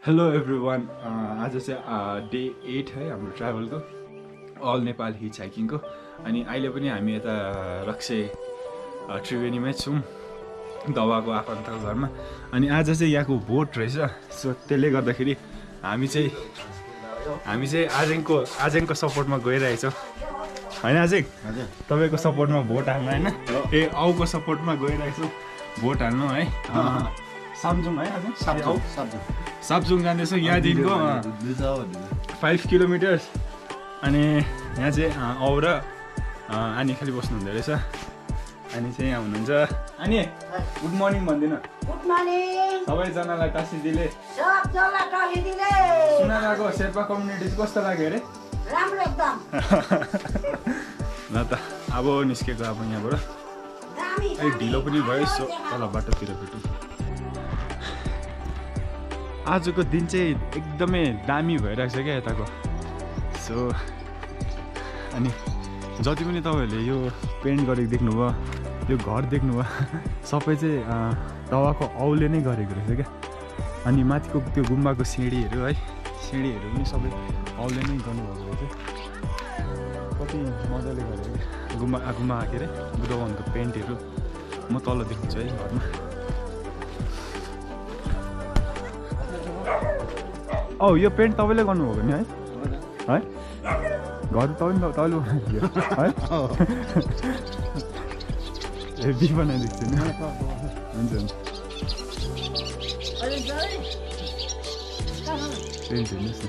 Hello everyone, आज चाहिँ day 8 है हाम्रो ट्राभलको अल नेपाल हिच हाइकिङको। अनि अहिले पनि हामी यता रक्से त्रिवेणीमै छौँ, दवाको आफन्तको घरमा। अनि आज चाहिँ यहाँको भोट रहेछ, सो त्यसले गर्दाखेरि हामी चाहिँ आजेङको सपोर्टमा गइरहेछौँ होइन आजेङ? तपाईँको सपोर्टमा भोट हाल्नु होइन? औको सपोर्टमा गइरहेछौँ भोट हाल्नु है। सामजुङ है आज? सापजुङ जाँदैछ यहाँदेखिको 5 किलोमिटर्स। अनि यहाँ चाहिँ औ र आनी खालि बस्नु हुँदो रहेछ। अनि चाहिँ यहाँ हुनुहुन्छ अनि गुड मर्निङ भनिदिनु। गुड मर्निङ सबैजनालाई टासी दिले। सबजनालाई टासी दिले। सुनागाको शेर्पा कम्युनिटी कस्तो लाग्यो अरे? राम्रो एकदम। ल त अब निस्केको अब यहाँबाट अलिक ढिलो पनि भयो, सो तल बाटोतिर भेटौँ। आजको दिन चाहिँ एकदमै दामी भइरहेको छ क्या यताको। सो अनि जति पनि तपाईँहरूले यो पेन्ट गरेको देख्नुभयो, यो घर देख्नुभयो, सबै चाहिँ दवाको औले नै गरेको रहेछ क्या। अनि माथिको त्यो गुम्बाको सिँढीहरू है, सिँढीहरू पनि सबै औले नै गर्नुभएको रहेछ। कति मजाले गरेको गुम्बा के अरे बुद्ध भगवानको पेन्टहरू म तल देखाउँछु है घरमा। यो पेन्ट तपाईँले गर्नुभएको नि है? है घर तपाईँले बनाइदियो है? हेभी बनाइदिएको छु नि। हुन्छ हुन्छ पेन्ट हेर्नुहोस् न।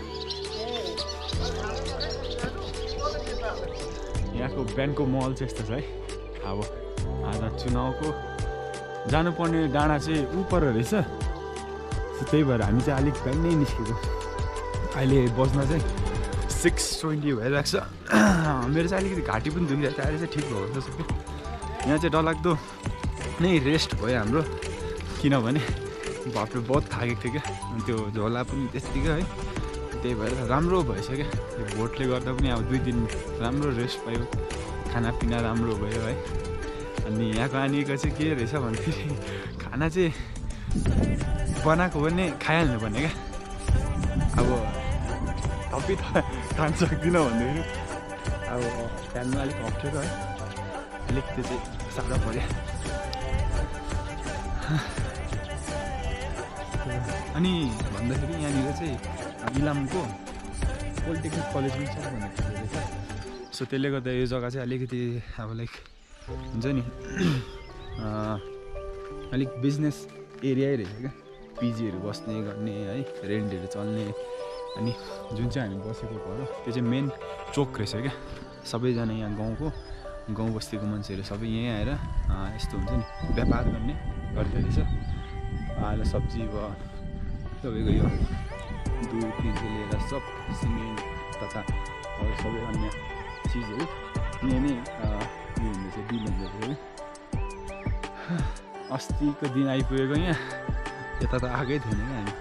यहाँको बिहानको महल चाहिँ यस्तो छ है। अब आज चुनावको जानुपर्ने डाँडा चाहिँ उपर रहेछ, त्यही भएर हामी चाहिँ अलिक बिहान नै निस्केको। अहिले बस्न चाहिँ 6:20 भइरहेको छ। मेरो चाहिँ अलिकति घाँटी पनि दुखिरहेको थियो, अहिले चाहिँ ठिक भएको छ सबै। यहाँ चाहिँ डरलाग्दो नै रेस्ट भयो हाम्रो, किनभने बाटो बहुत थाकेको थियो क्या। त्यो झोला पनि त्यत्तिकै है, त्यही भएर राम्रो भइसक्यो। यो भोटले गर्दा पनि अब 2 दिन राम्रो रेस्ट पायो, खानापिना राम्रो भयो है। अनि यहाँको आनीको चाहिँ के रहेछ भन्दाखेरि खाना चाहिँ बनाएको भने खाइहाल्नु पर्ने क्या। अब थपी खान सक्दिनँ भन्दाखेरि अब खानु अलिक अप्ठ्यारो है, अलिक त्यो चाहिँ साह्रो पऱ्यो। अनि भन्दाखेरि यहाँनिर चाहिँ इलामको पोलिटेक्निक कलेज पनि छ भनेको रहेछ। सो त्यसले गर्दा यो जग्गा चाहिँ अलिकति अब लाइक हुन्छ नि अलिक बिजनेस एरियै रहेछ क्या। पिजीहरू बस्ने गर्ने है, रेन्टहरू चल्ने। अनि जुन चाहिँ हामी बसेको घर हो त्यो चाहिँ मेन चोक रहेछ क्या। सबैजना यहाँ गाउँ बस्तीको मान्छेहरू सबै यहीँ आएर यस्तो हुन्छ नि व्यापार गर्ने गर्दो रहेछ। आएर सब्जी भयो, तपाईँको यो दुधदेखि लिएर सब सिमेन्ट तथा अरू सबै अन्य चिजहरू यहाँ नै उयो हुँदैछ, डिल हुँदैछ है। अस्तिको दिन आइपुगेको यहाँ, यता त आएकै थिएन क्या हामी।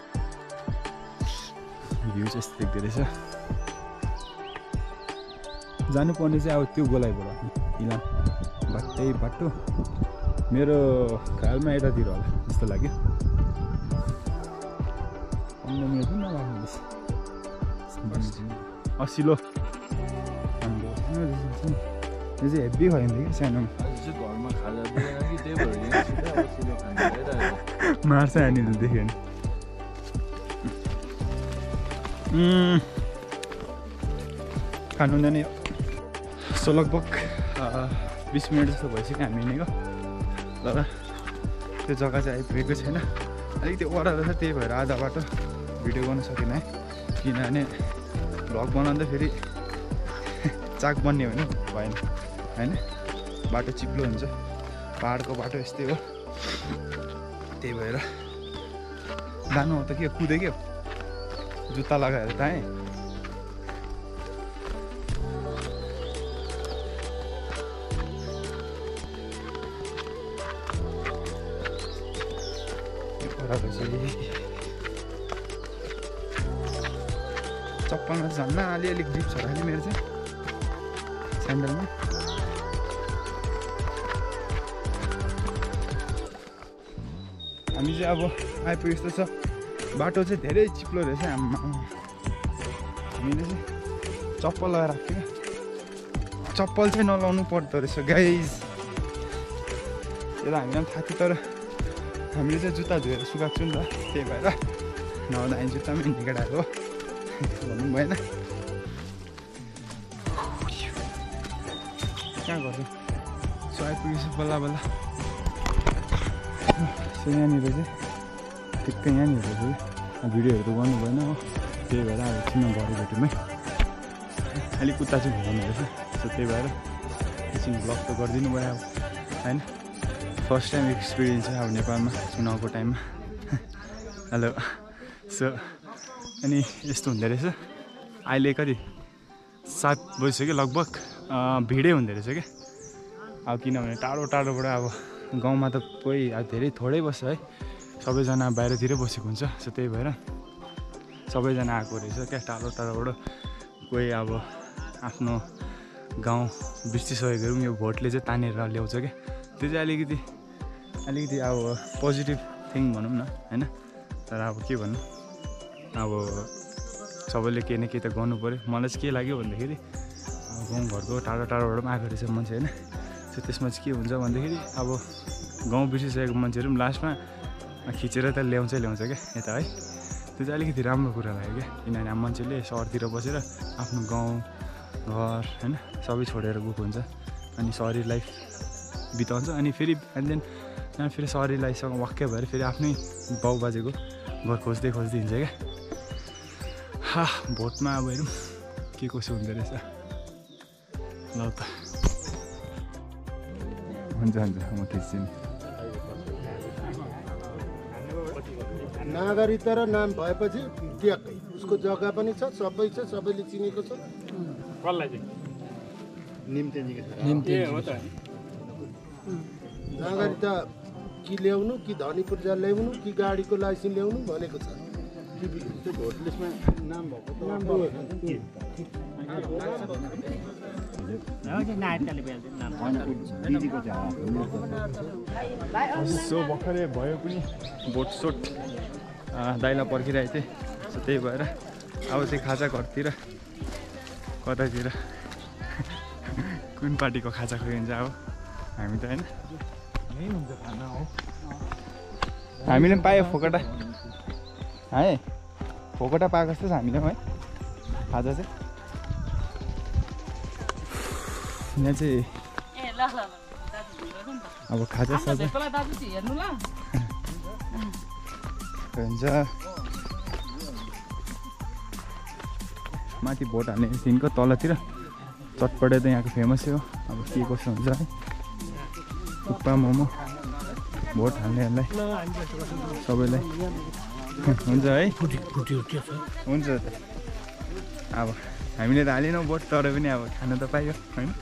भ्यू चाहिँ यस्तो देख्दो रहेछ। जानुपर्ने चाहिँ अब त्यो गोलाइबाट इलाम बाटै बाटो मेरो ख्यालमा यतातिर होला जस्तो लाग्यो। 15 मिनट पनि नलाग्नु असिलो। यो चाहिँ हेभी भयो नि कि सानोमा मार्छ हामीहरू देख्यो नि। खानु जाने सो लगभग 20 मिनट जस्तो भइसक्यो हामी हिँडेको। तर त्यो जग्गा चाहिँ आइपुगेको छैन, अलिकति ओह्रालो छ, त्यही भएर आधा बाटो भिडियो गर्न सकिनँ है। किनभने भ्लग बनाउँदा फेरि चाक बन्ने भने भएन होइन, बाटो चिप्लो हुन्छ। पाहाडको बाटो यस्तै हो, त्यही भएर जानु हो त के कुदेक्यो जुत्ता लगाएर ताएँ। चप्पलमा झन् अलिअलि ग्रिप छ खालि मेरो चाहिँ स्यान्डलमा। हामी चाहिँ अब आइपुगे जस्तो छ। बाटो चाहिँ धेरै चिप्लो रहेछ आम्मा हामीले चाहिँ चप्पल लगाएर आएको थियो चप्पल चाहिँ नलाउनु पर्दो रहेछ गाइज यो त हामीलाई पनि थाहा थियो तर हामीले चाहिँ जुत्ता धोएर सुकाएको छु नि त त्यही भएर नहुँदा हामी जुत्तामै निकालेको हो भन्नु भएन कहाँ गर्छु सो आइपुगेछु बल्ल बल्ल सो यहाँनिर चाहिँ ठिक्कै यहाँनिर चाहिँ भिडियोहरू त गर्नु भएन हो त्यही भएर अब एकछिनमा घर भेट्यौँ है अलिक उता चाहिँ घुमाउनु रहेछ सो त्यही भएर एकछिन ब्लग त गरिदिनु भयो अब होइन फर्स्ट टाइम एक्सपिरियन्स है अब नेपालमा चुनावको टाइममा हेलो सो अनि यस्तो हुँदो रहेछ अहिले कति 7 बजिसक्यो लगभग भिडै हुँदो रहेछ क्या अब किनभने टाढो टाढोबाट अब गाउँमा त कोही अब धेरै थोरै बस्छ है सबैजना बाहिरतिरै बसेको हुन्छ सो त्यही भएर सबैजना आएको रहेछ क्या टाढो टाढोबाट कोही अब आफ्नो गाउँ बिर्सिसकेकोहरू पनि यो भोटले चाहिँ तानेर ल्याउँछ क्या त्यो चाहिँ अलिकति अब पोजिटिभ थिङ भनौँ न होइन तर अब के भन्नु अब सबैले केही न केही त गर्नु पऱ्यो मलाई चाहिँ के लाग्यो भन्दाखेरि अब गाउँघरको टाढो टाढोबाट पनि आएको रहेछ मान्छे होइन सो त्यसमा चाहिँ के हुन्छ भन्दाखेरि अब गाउँ बिर्सिसकेको मान्छेहरू पनि लास्टमा खिचेर त ल्याउँछ क्या यता है त्यो चाहिँ अलिकति राम्रो कुरा लाग्यो क्या किनभने अब मान्छेले सहरतिर बसेर आफ्नो गाउँ घर होइन सबै छोडेर गएको हुन्छ अनि सहरी लाइफ बिताउँछ अनि फेरि फेरि सहरी लाइफसँग वाक्कै भएर फेरि आफ्नै बाउ बाजेको घर खोज्दै हिँड्छ क्या हा भोटमा अब हेरौँ के कसो हुँदो रहेछ ल त हुन्छ म खिच्छु नि नागरिकता र नाम भएपछि ट्याक्कै उसको जग्गा पनि छ सबै छ सबैले चिनेको छ कसलाई चाहिँ निम्ति हो त नागरिकता कि ल्याउनु कि धनी पूर्जा ल्याउनु कि गाडीको लाइसेन्स ल्याउनु भनेको छ त्यो भोट लिस्टमा नाम भएको सो भर्खरै भयो पनि भोटसोट दाइला पर्खिरहेको थिएँ सो त्यही भएर अब चाहिँ खाजा घरतिर कतातिर कुन पार्टीको खाजा खुइन्छ अब हामी त होइन हामीले पनि पायो फोकटा है फोकटा पाएको जस्तो छ हामीले पनि है खाजा चाहिँ यहाँ चाहिँ अब खाजा साजा हुन्छ माथि भोट हाल्ने दिनको तलतिर चटपटे त यहाँको फेमसै हो अब के कसो हुन्छ है थुक्पा मोमो भोट हाल्नेहरूलाई सबैलाई हुन्छ है हुन्छ त अब हामीले त हालेनौँ भोट तर पनि अब खानु त पाइयो होइन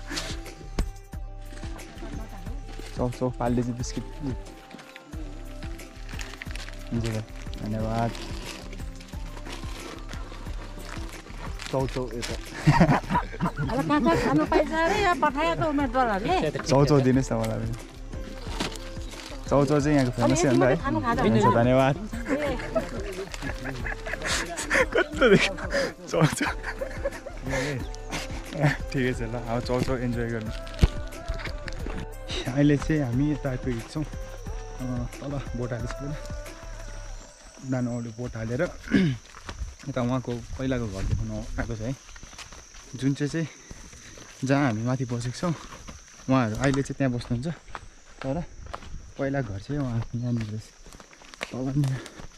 चौ पार्लेजी बिस्किट हुन्छ त धन्यवाद चौ यता चौ दिनुहोस् न मलाई पनि चौ चाहिँ यहाँको फेमसै हो नि त है हुन्छ धन्यवाद कस्तो देख्छ चौ ठिकै छ ल अब चौ इन्जोय गर्नु अहिले चाहिँ हामी यता आइपुगेको छौँ तल बोट हालिसक्यो नानो अरू बोट हालेर यता उहाँको पहिलाको घर देखाउनु आएको छ है जुन चाहिँ जहाँ हामी माथि बसेको छौँ उहाँहरू अहिले चाहिँ त्यहाँ बस्नुहुन्छ तर पहिला घर चाहिँ उहाँहरूको यहाँनिर रहेछ तलनिर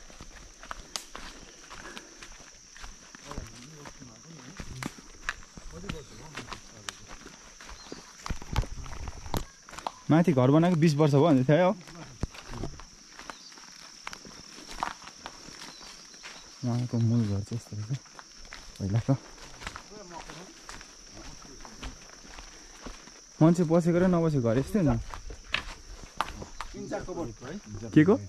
माथि घर बनाएको 20 वर्ष भयो भन्दै थियो उहाँको मूल घर चाहिँ यस्तो रहेछ पहिलाको मान्छे बसेको र नबसेको घर यस्तै नि के को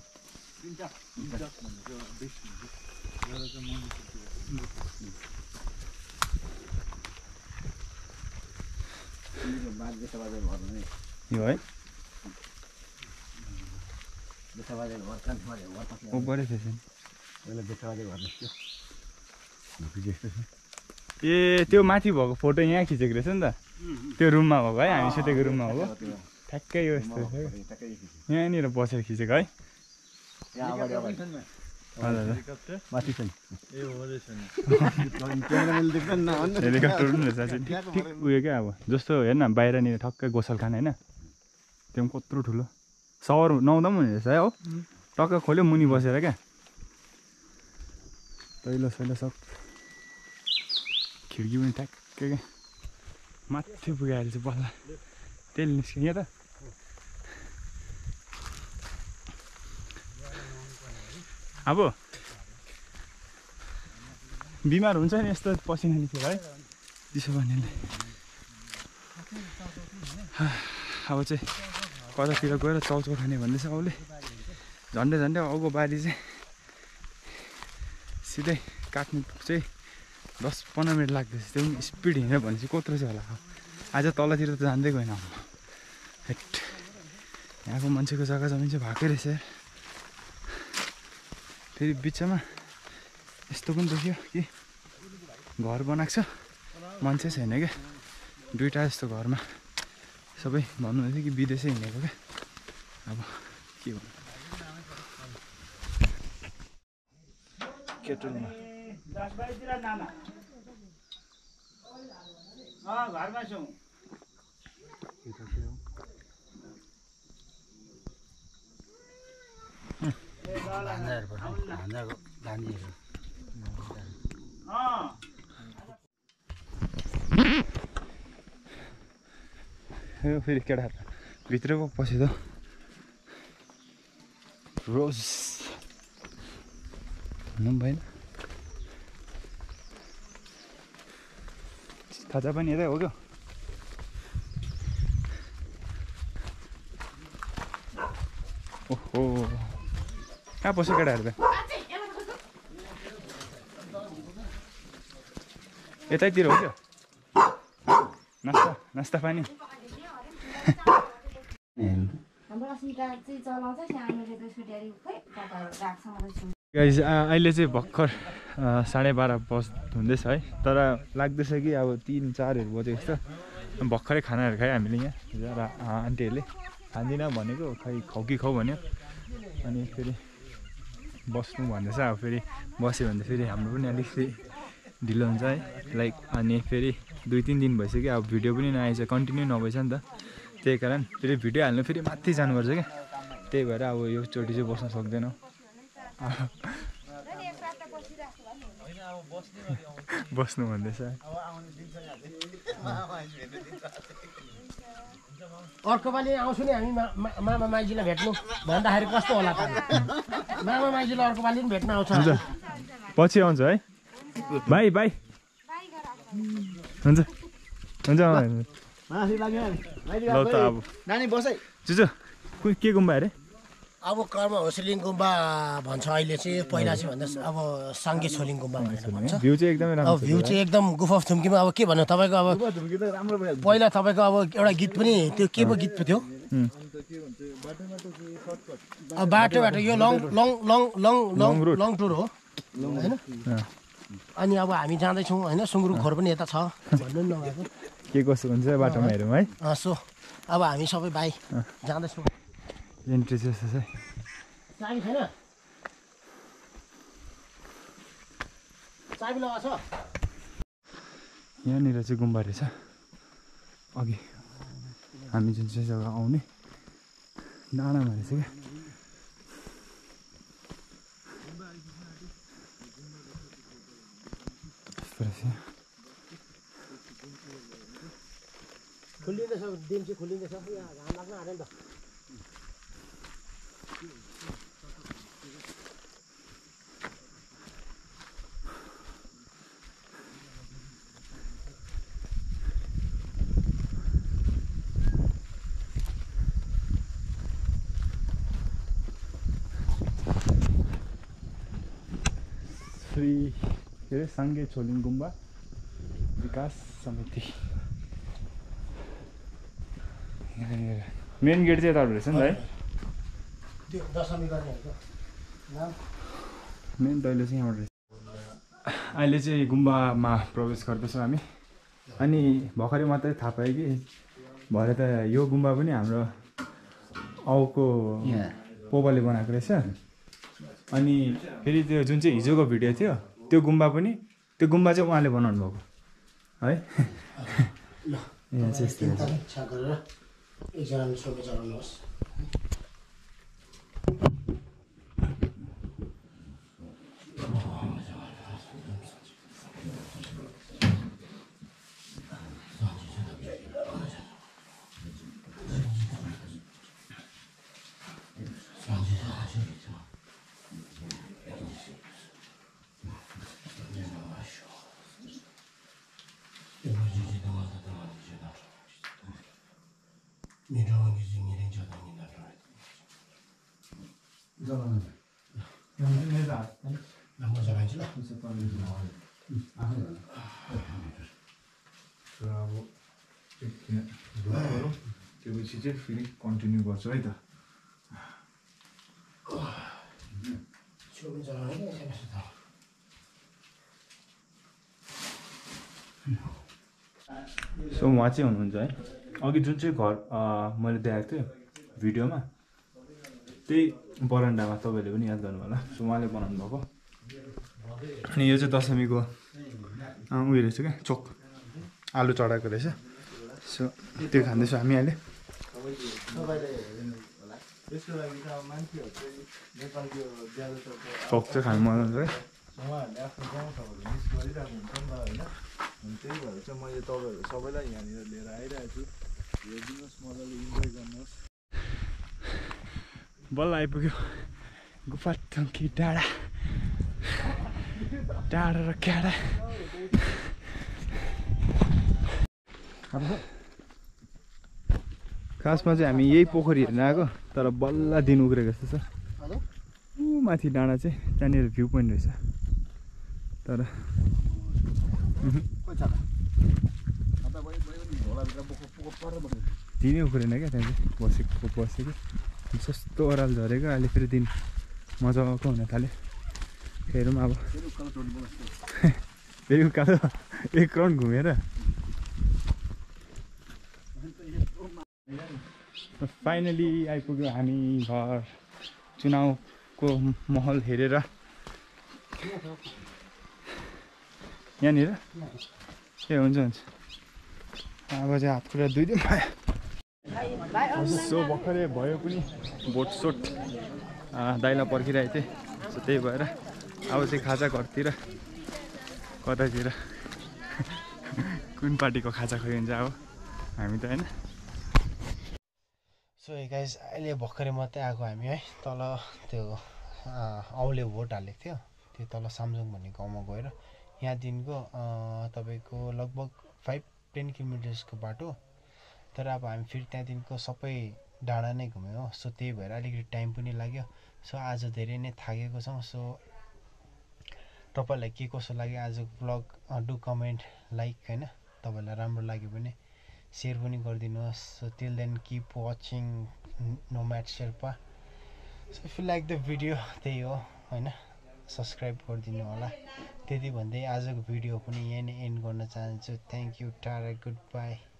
यो है ऊपरै थिएछ ए त्यो माथि भएको फोटो यहाँ खिचेको रहेछ नि त त्यो रुममा भएको है हामी सुतेको रुममा हो ठ्याक्कै यो यस्तो यहाँनिर बसेर खिचेको है माथि छ हेलिकप्टर पनि रहेछ ठिक उयो क्या अब जस्तो हेर्न बाहिरनिर ठक्कै गोसलखाना होइन त्यो पनि कत्रो ठुलो सवर नुहाउँदा पनि हुने रहेछ है हो टक्क खोल्यो मुनि बसेर क्या तैलो सैलो सब खिड्की पनि ठ्याक्कै क्या माथि पुगाएर चाहिँ बल्ल तेल निस्क्यो यहाँ त अब बिमार हुन्छ नि यस्तो पसिना निस्केर है त्यसो भन्नेले अब चाहिँ कतातिर गएर चाउचाउ खाने भन्दैछ औले झन्डै झन्डै औको बारी चाहिँ सिधै काट्नु चाहिँ 10-15 मिनट लाग्दैछ त्यो पनि स्पिड हिँड्यो भने चाहिँ कत्रो चाहिँ होला आज तलतिर त जान्दै गएन हेट यहाँको मान्छेको जग्गा जमिन चाहिँ भएकै रहेछ फेरि बिचमा यस्तो पनि देखियो कि घर बनाएको छ मान्छे छैन क्या दुईवटा जस्तो घरमा सबै भन्नुहुँदै थियो कि विदेशै हिँडेको क्या अब के भन्नु केटलमा घरमा छौँ फेरि केटा भित्र पो पस्यो त रोज भन्नु पनि भएन खाजा पनि यतै हो क्या ओहो कहाँ पस्यो केटाहरू त यतैतिर हो क्या नास्ता नास्ता पानी गाइस अहिले चाहिँ भर्खर 12:30 हुँदैछ है तर लाग्दैछ कि अब 3-4 बजेको जस्तो भर्खरै खानाहरू खायो हामीले यहाँ आन्टीहरूले खाँदिनँ भनेको खै खाउ कि खाउ भन्यो अनि फेरि बस्नु भन्दैछ अब फेरि बस्यो भने फेरि हाम्रो पनि अलिकति ढिलो हुन्छ है लाइक अनि फेरि 2-3 दिन भइसक्यो अब भिडियो पनि नआएछ कन्टिन्यू नभएछ नि त त्यही कारण फेरि भिडियो हाल्नु फेरि माथि जानुपर्छ क्या त्यही भएर अब यो चोटि चाहिँ बस्न सक्दैनौँ बस्नु भन्दैछ अर्को पालि आउँछु नि हामी मामा माइजीलाई भेट्नु भन्दाखेरि कस्तो होला त मामा माइजीलाई अर्को पालि पनि भेट्न आउँछ पछि आउँछ है भाइ भाइ हुन्छ हुन्छ ल त अब नानी बसै जुजु के गुम्बा अरे अब कर्म होसलिङ गुम्बा भन्छ अहिले चाहिँ पहिला चाहिँ भन्दा अब साङ्गे छोलिङ गुम्बा भनेर भन्छ भ्यू चाहिँ एकदमै राम्रो अब भ्यू चाहिँ एकदम गुफा अफ थुम्कीमा अब के भन्नु तपाईँको अब पहिला तपाईँको अब एउटा गीत पनि त्यो के पो गीत पो थियो अब बाटो यो long long long long long long tour हो होइन अनि अब हामी जाँदैछौँ होइन सुँगुरु खोर पनि यता छ भन्नु नि नभएको के कसो हुन्छ बाटोमा हेरौँ है सो अब हामी सबै भाइ जाँदैछौँ एन्ट्री चाहिँ यस्तो छ चाबी छैन चाबी लगाएको छ यहाँनिर चाहिँ गुम्बा रहेछ अघि हामी जुन चाहिँ जग्गा आउने डाँडामा रहेछ क्या खुल्लिँदैछ दिन चाहिँ खुल्लिँदैछ यहाँ घाम लाग्न आँट्यो नि त श्री के अरे साङ्गे छोलिङ गुम्बा विकास समिति मेन गेट चाहिँ यताबाट रहेछ नि त है त्यो दशमी गर्नेहरूको नाम मेन दैलो चाहिँ यहाँबाट रहेछ। अहिले चाहिँ गुम्बामा प्रवेश गर्दैछौँ हामी। अनि भर्खरै मात्रै थाहा पाएँ कि भरे त यो गुम्बा पनि हाम्रो आउको पोबाले बनाएको रहेछ। अनि फेरि त्यो जुन चाहिँ हिजोको भिडियो थियो त्यो गुम्बा चाहिँ उहाँले बनाउनु भएको है। यहाँ चाहिँ यस्तो एकजनाले सोधे चलाउनुहोस्। त्योपछि चाहिँ फेरि कन्टिन्यू गर्छु है त। सो उहाँ चाहिँ हुनुहुन्छ है अघि जुन चाहिँ घर मैले देखाएको थिएँ भिडियोमा त्यही बरन्डामा, तपाईँहरूले पनि याद गर्नु होला। सो उहाँले बनाउनु भएको। अनि यो चाहिँ दशमीको उयो रहेछ क्या, चोक आलु चढाएको रहेछ। सो त्यो खाँदैछौँ हामी अहिले। चोक चाहिँ खानु मन हुन्छ है। उहाँहरूले आफ्नो गाउँठाउँहरू मिस गरिरहेको हुन्छ नि त होइन। अनि त्यही भएर चाहिँ मैले तपाईँहरू सबैलाई यहाँनिर लिएर आइरहेको छु। हेरिदिनुहोस्, मजाले इन्जोय गर्नुहोस्। बल्ल आइपुग्यो गुफा थङ्की डाँडा डाँडा र क्याडा। खासमा चाहिँ हामी यही पोखरी हेर्न आएको, तर बल्ल दिन उग्रेको जस्तो छ। ऊ माथि डाँडा चाहिँ त्यहाँनिर भ्यू पोइन्ट रहेछ, तर दिनै उक्रेन क्या। त्यहाँ चाहिँ बसेको जस्तो ओह्रालो झरेको। अहिले फेरि दिन मजाको हुन थाल्यो। फेरि अब फेरि उकालो 1 राउन्ड घुमेर फाइनली आइपुग्यो हामी घर। चुनावको माहौल हेरेर यहाँनिर ए हुन्छ हुन्छ। अब चाहिँ हात खुट्टा धुइदिउँ भयो। सो भर्खरै भयो पनि बोटसोट दाइला पर्खिरहेको थिएँ। सो त्यही भएर अब चाहिँ खाजा घरतिर कतातिर कुन पार्टीको खाजा खाइन्छ अब हामी त होइन। सो गाइस अहिले भर्खरै मात्रै आएको हामी है। तल त्यो आउले भोट हालेको थियो, त्यो तल सामजुङ भन्ने गाउँमा गएर यहाँदेखिको तपाईँको लगभग 5-10 किलोमिटर्सको बाटो। तर अब हामी फेरि त्यहाँदेखिको सबै डाँडा नै घुम्यौँ हो। सो त्यही भएर अलिकति टाइम पनि लाग्यो। सो आज धेरै नै थाकेको छौँ। सो तपाईँलाई के कसो लाग्यो आजको ब्लग डु कमेन्ट लाइक होइन। तपाईँलाई राम्रो लाग्यो भने सेयर पनि गरिदिनुहोस्। So till then keep watching nomad Sherpa. So if you like the video त्यही हो होइन, सब्सक्राइब गरिदिनु होला। त्यति भन्दै आजको भिडियो पनि यहीँ नै एन्ड गर्न चाहन्छु। Thank you, tata, good by.